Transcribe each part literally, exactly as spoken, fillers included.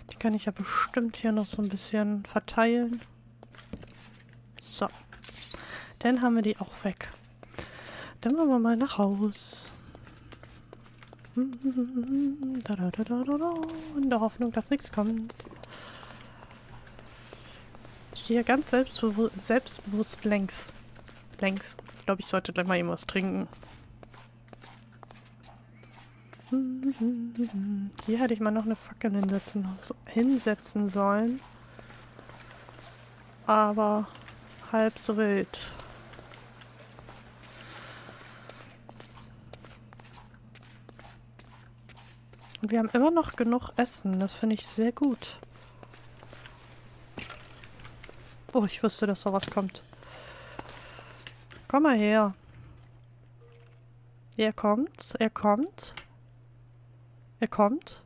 Die kann ich ja bestimmt hier noch so ein bisschen verteilen. So. Dann haben wir die auch weg. Dann wollen wir mal nach Haus. Da, da, da, da, da, in der Hoffnung, dass nichts kommt. Ich gehe ganz selbstbewu selbstbewusst längs. Längs. Ich glaube, ich sollte gleich mal irgendwas trinken. Hier hätte ich mal noch eine Fackel hinsetzen, hinsetzen sollen. Aber halb so wild. Und wir haben immer noch genug Essen. Das finde ich sehr gut. Oh, ich wusste, dass da was kommt. Komm mal her. Er kommt. Er kommt. Er kommt.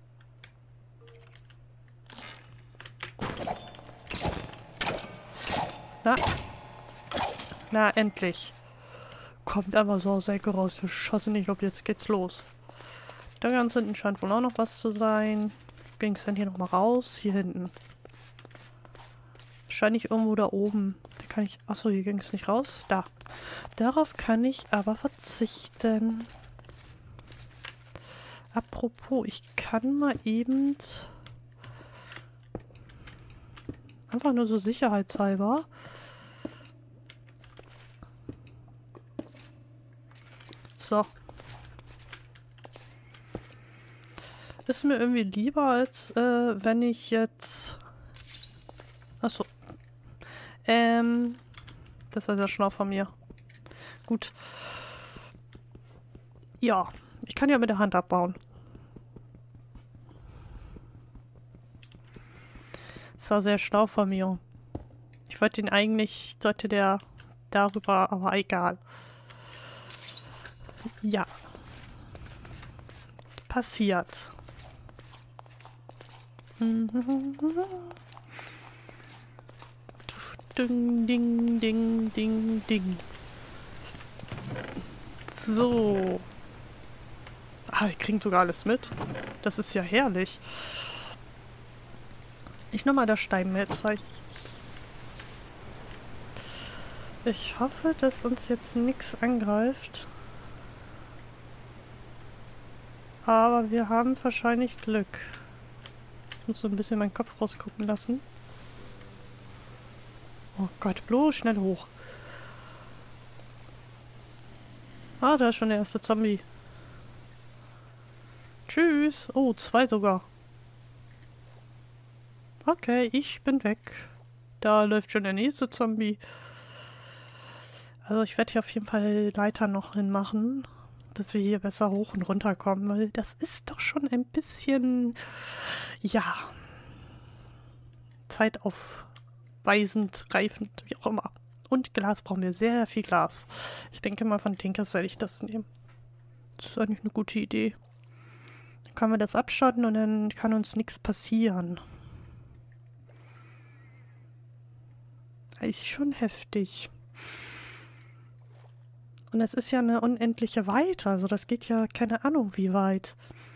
Na. Na, endlich. Kommt einfach so aus der Ecke raus. Verschossen. Ich glaube, jetzt geht's los. Da ganz hinten scheint wohl auch noch was zu sein. Ging es denn hier nochmal raus? Hier hinten. Wahrscheinlich irgendwo da oben. Da kann ich... Achso, hier ging es nicht raus. Da. Darauf kann ich aber verzichten. Apropos, ich kann mal eben... Einfach nur so sicherheitshalber. So. Ist mir irgendwie lieber, als äh, wenn ich jetzt... Achso. Ähm... Das war sehr schlau von mir. Gut. Ja. Ich kann ja mit der Hand abbauen. Das war sehr schlau von mir. Ich wollte ihn eigentlich... Sollte der darüber... Aber egal. Ja. Passiert. Ding, ding, ding, ding, ding. So. Ah, wir kriegen sogar alles mit. Das ist ja herrlich. Ich nehme mal das Stein mit. Weil ich, ich hoffe, dass uns jetzt nichts angreift. Aber wir haben wahrscheinlich Glück. Ich muss so ein bisschen meinen Kopf rausgucken lassen. Oh Gott, bloß schnell hoch. Ah, da ist schon der erste Zombie. Tschüss. Oh, zwei sogar. Okay, ich bin weg. Da läuft schon der nächste Zombie. Also ich werde hier auf jeden Fall Leiter noch hinmachen, dass wir hier besser hoch und runter kommen, weil das ist doch schon ein bisschen, ja, zeitaufweisend, reifend, wie auch immer. Und Glas brauchen wir, sehr viel Glas. Ich denke mal, von Tinkers werde ich das nehmen. Das ist eigentlich eine gute Idee. Dann können wir das abschotten und dann kann uns nichts passieren. Das ist schon heftig. Und es ist ja eine unendliche Weite, also das geht ja keine Ahnung wie weit.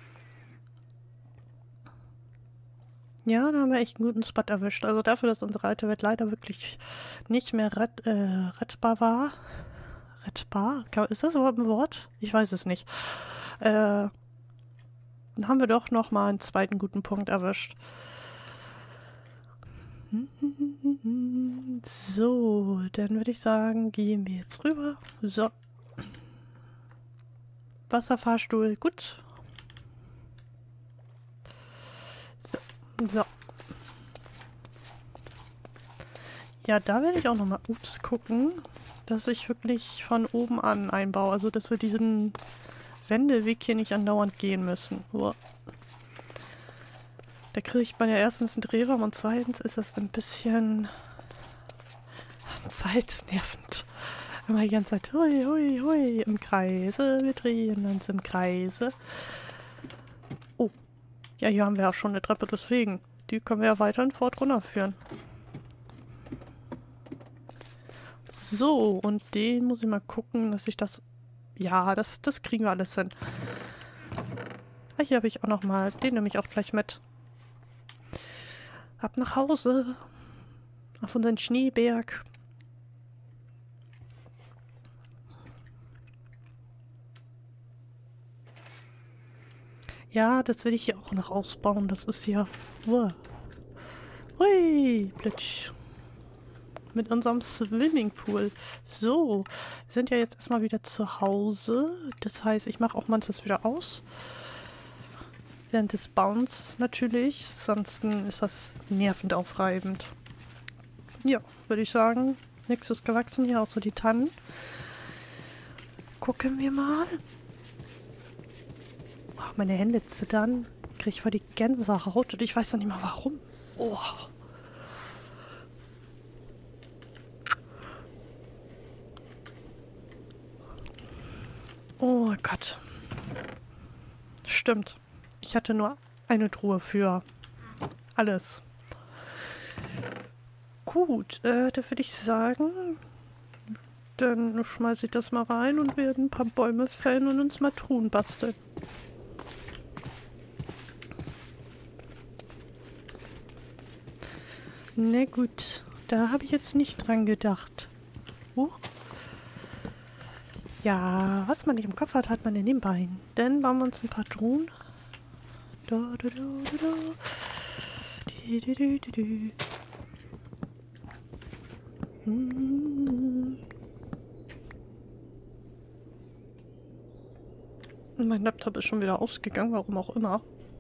Ja, da haben wir echt einen guten Spot erwischt. Also dafür, dass unsere alte Welt leider wirklich nicht mehr rett, äh, rettbar war. Rettbar? Ist das überhaupt ein Wort? Ich weiß es nicht. Äh, dann haben wir doch noch mal einen zweiten guten Punkt erwischt. So, dann würde ich sagen, gehen wir jetzt rüber. So. Wasserfahrstuhl, gut. So. So. Ja, da werde ich auch nochmal, ups, gucken, dass ich wirklich von oben an einbaue. Also, dass wir diesen Wendeweg hier nicht andauernd gehen müssen. Uah. Da kriegt man ja erstens einen Drehraum und zweitens ist das ein bisschen zeitnervend. Wenn man die ganze Zeit hui, hui, hui im Kreise, wir drehen uns im Kreise. Oh, ja, hier haben wir auch schon eine Treppe, deswegen. Die können wir ja weiterhin fort runterführen. So, und den muss ich mal gucken, dass ich das... Ja, das, das kriegen wir alles hin. Ah, hier habe ich auch noch mal, den nehme ich auch gleich mit. Ab nach Hause. Auf unseren Schneeberg. Ja, das will ich hier auch noch ausbauen. Das ist ja... Uh. Hui, plötsch. Mit unserem Swimmingpool. So, wir sind ja jetzt erstmal wieder zu Hause. Das heißt, ich mache auch manches wieder aus. Während des Bauens natürlich. Ansonsten ist das nervend aufreibend. Ja, würde ich sagen. Nichts ist gewachsen hier, außer die Tannen. Gucken wir mal. Oh, meine Hände zittern. Kriege ich voll die Gänsehaut und ich weiß noch nicht mal warum. Oh. Oh Gott. Stimmt. Ich hatte nur eine Truhe für alles. Gut, äh, da würde ich sagen, dann schmeiße ich das mal rein und werden ein paar Bäume fällen und uns mal Truhen basteln. Na gut, da habe ich jetzt nicht dran gedacht. Huch. Ja, was man nicht im Kopf hat, hat man in den Beinen. Dann bauen wir uns ein paar Truhen. Da, da, da, da, da. Die, die, die, die, die. Hm. Mein Laptop ist schon wieder ausgegangen, warum auch immer.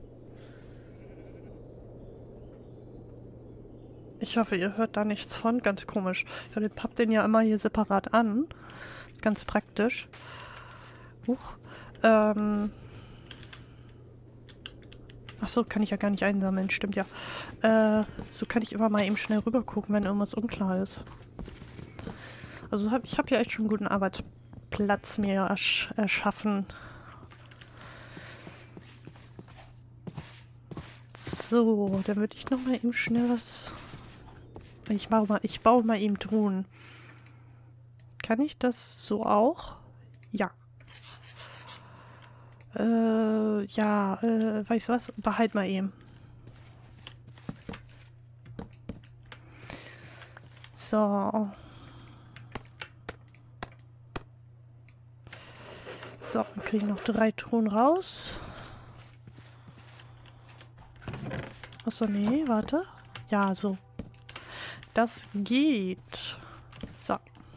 Ich hoffe, ihr hört da nichts von. Ganz komisch. Ich hab den ja immer hier separat an. Ganz praktisch. Huch. Ähm. Achso, kann ich ja gar nicht einsammeln. Stimmt ja. Äh, so kann ich immer mal eben schnell rüber gucken, wenn irgendwas unklar ist. Also hab, ich habe ja echt schon einen guten Arbeitsplatz mir ersch erschaffen. So, dann würde ich noch mal eben schnell was... Ich baue mal, ich baue mal eben Truhen. Kann ich das so auch? Ja. Äh, ja, äh, weißt du was? Behalt mal eben. So. So, wir kriegen noch drei Truhen raus. Achso, nee, warte. Ja, so. Das geht. So.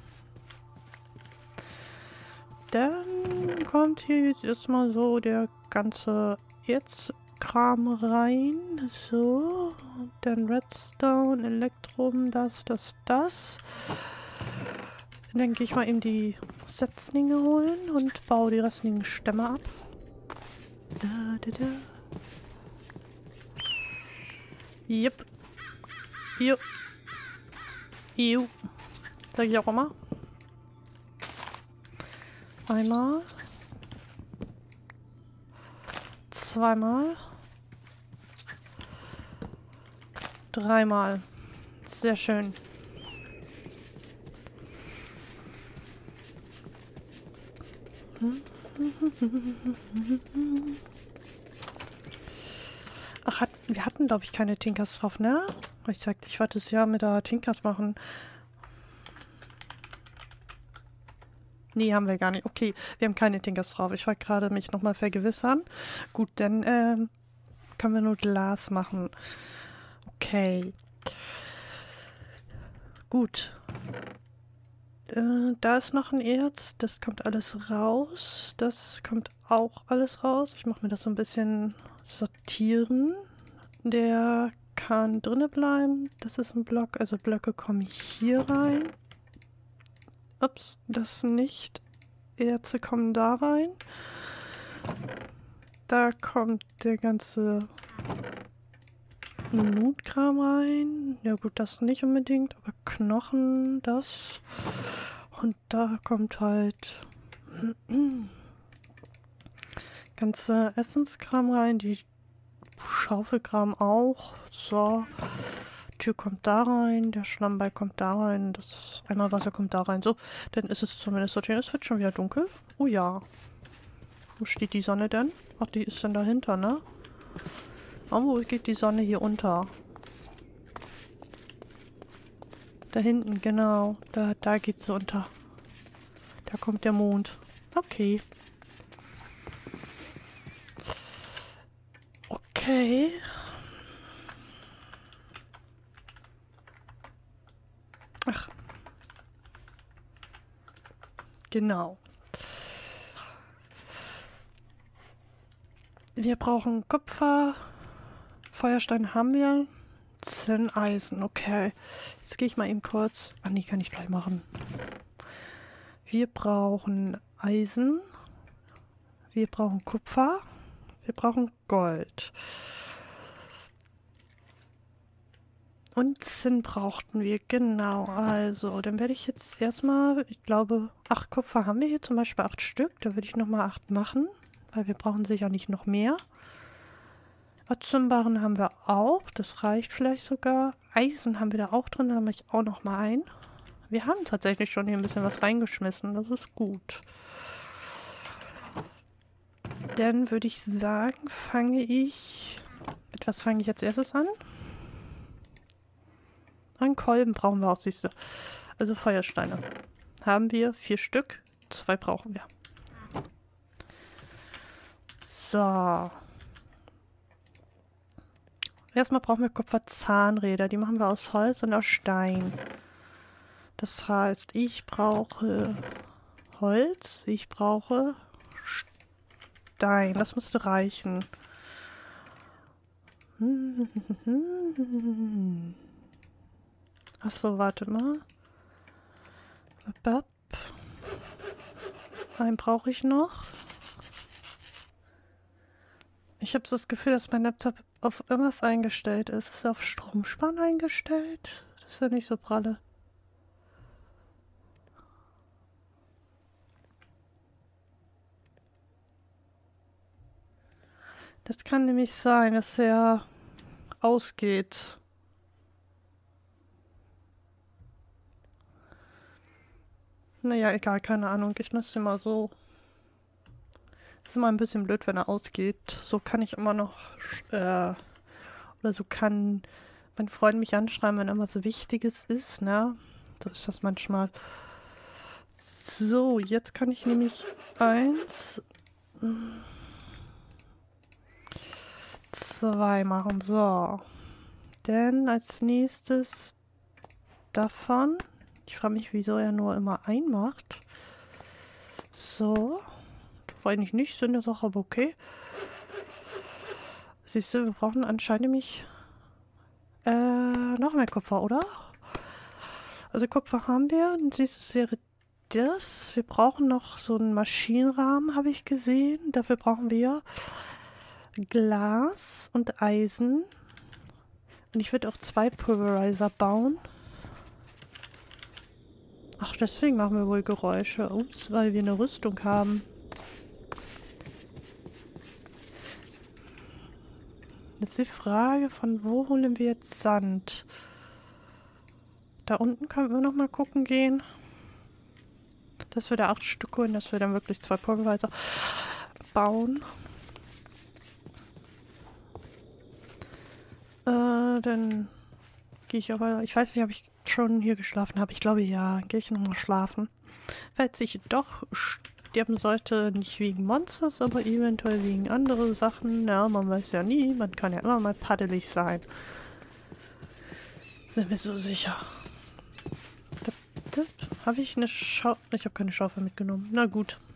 Dann kommt hier jetzt erstmal so der ganze Erzkram rein. So. Dann Redstone, Elektrum, das, das, das. Und dann gehe ich mal eben die Setzlinge holen und baue die restlichen Stämme ab. Da, da, da. Jupp. Jupp. Jupp. Sag ich auch immer. Einmal. Zweimal. Dreimal. Sehr schön. Ach, hat, wir hatten, glaube ich, keine Tinkers drauf, ne? Ich sagte, ich wollte es ja mit der Tinkers machen. Nee, haben wir gar nicht. Okay, wir haben keine Tinkers drauf. Ich wollte gerade mich nochmal vergewissern. Gut, dann ähm, können wir nur Glas machen. Okay. Gut. Äh, da ist noch ein Erz. Das kommt alles raus. Das kommt auch alles raus. Ich mache mir das so ein bisschen sortieren. Der kann drinne bleiben. Das ist ein Block. Also Blöcke kommen hier rein. Ups, das nicht. Erze kommen da rein. Da kommt der ganze Nutkram rein. Ja gut, das nicht unbedingt, aber Knochen, das. Und da kommt halt ganze Essenskram rein, die Schaufelkram auch. So. Tür kommt da rein, der Schlammball kommt da rein, das einmal Wasser kommt da rein. So, dann ist es zumindest sortiert. Es wird schon wieder dunkel. Oh ja. Wo steht die Sonne denn? Ach, die ist dann dahinter, ne? Oh, wo geht die Sonne hier unter? Da hinten, genau. Da, da geht's so unter. Da kommt der Mond. Okay. Okay. Ach. Genau. Wir brauchen Kupfer. Feuerstein haben wir. Zinneisen, okay. Jetzt gehe ich mal eben kurz... Ah, nee, kann ich gleich machen. Wir brauchen Eisen. Wir brauchen Kupfer. Wir brauchen Gold. Und Zinn brauchten wir, genau. Also, dann werde ich jetzt erstmal, ich glaube, acht Kupfer haben wir hier zum Beispiel, acht Stück. Da würde ich nochmal acht machen, weil wir brauchen sicher nicht noch mehr. Atombarren haben wir auch, das reicht vielleicht sogar. Eisen haben wir da auch drin, da mache ich auch nochmal ein. Wir haben tatsächlich schon hier ein bisschen was reingeschmissen, das ist gut. Dann würde ich sagen, fange ich... Mit was fange ich als erstes an? An Kolben brauchen wir auch, siehst du. Also Feuersteine. Haben wir vier Stück, zwei brauchen wir. So. Erstmal brauchen wir Kupferzahnräder. Die machen wir aus Holz und aus Stein. Das heißt, ich brauche Holz, ich brauche Stein. Das müsste reichen. Achso, warte mal. Einen brauche ich noch. Ich habe so das Gefühl, dass mein Laptop auf irgendwas eingestellt ist. Ist er auf Stromsparen eingestellt? Das ist ja nicht so pralle. Das kann nämlich sein, dass er ausgeht. Naja, egal, keine Ahnung. Ich müsste mal so... Ist immer ein bisschen blöd, wenn er ausgeht. So kann ich immer noch... Äh, oder so kann mein Freund mich anschreiben, wenn irgendwas Wichtiges ist, ne? So ist das manchmal. So, jetzt kann ich nämlich eins... zwei machen. So. Dann als nächstes davon. Ich frage mich, wieso er nur immer ein macht. So. Das war eigentlich nicht Sinn der Sache, aber okay. Siehst du, wir brauchen anscheinend nämlich äh, noch mehr Kupfer, oder? Also Kupfer haben wir. Und nächstes wäre das. Wir brauchen noch so einen Maschinenrahmen, habe ich gesehen. Dafür brauchen wir Glas und Eisen. Und ich würde auch zwei Pulverizer bauen. Ach, deswegen machen wir wohl Geräusche. Ups, weil wir eine Rüstung haben. Jetzt die Frage, von wo holen wir jetzt Sand? Da unten können wir noch mal gucken gehen. Dass wir da acht Stück holen, dass wir dann wirklich zwei Pulverizer bauen. Äh, dann gehe ich aber... Ich weiß nicht, ob ich schon hier geschlafen habe. Ich glaube, ja. Gehe ich nochmal schlafen. Falls ich doch sterben sollte, nicht wegen Monsters, aber eventuell wegen anderen Sachen. Ja, man weiß ja nie. Man kann ja immer mal paddelig sein. Sind wir so sicher. Habe ich eine Schaufel? Ich habe keine Schaufel mitgenommen. Na gut.